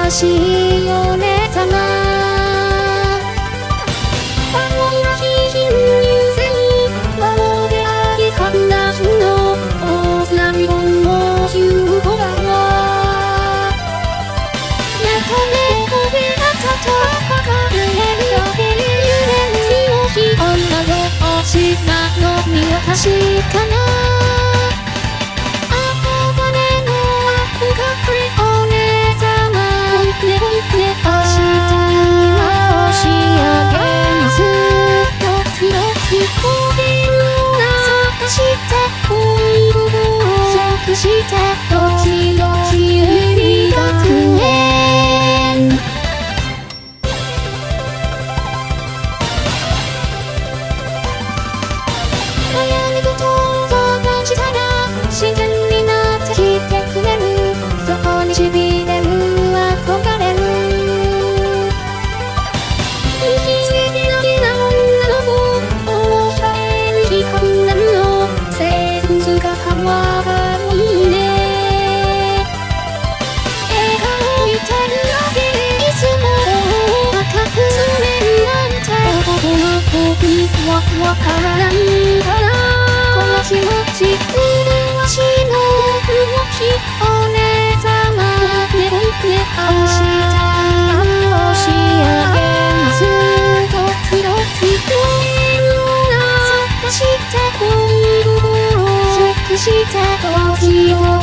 しいよねたま青なき金融線魔王であり話の大津波本も15だわ猫猫であったと測れるよける揺れる日を女の星なのには確かなしてドキドキユリ学園悩み事を相談したら自然になってきてくれるそこにしびれる憧れる生きつけてだけな女の子をさえる日韓なるの生物が変わるわからないからこの気持ち麗しの動きお姉様ねおいで明日を仕上げますドキドキというな探して恋心尽くしてドキドキ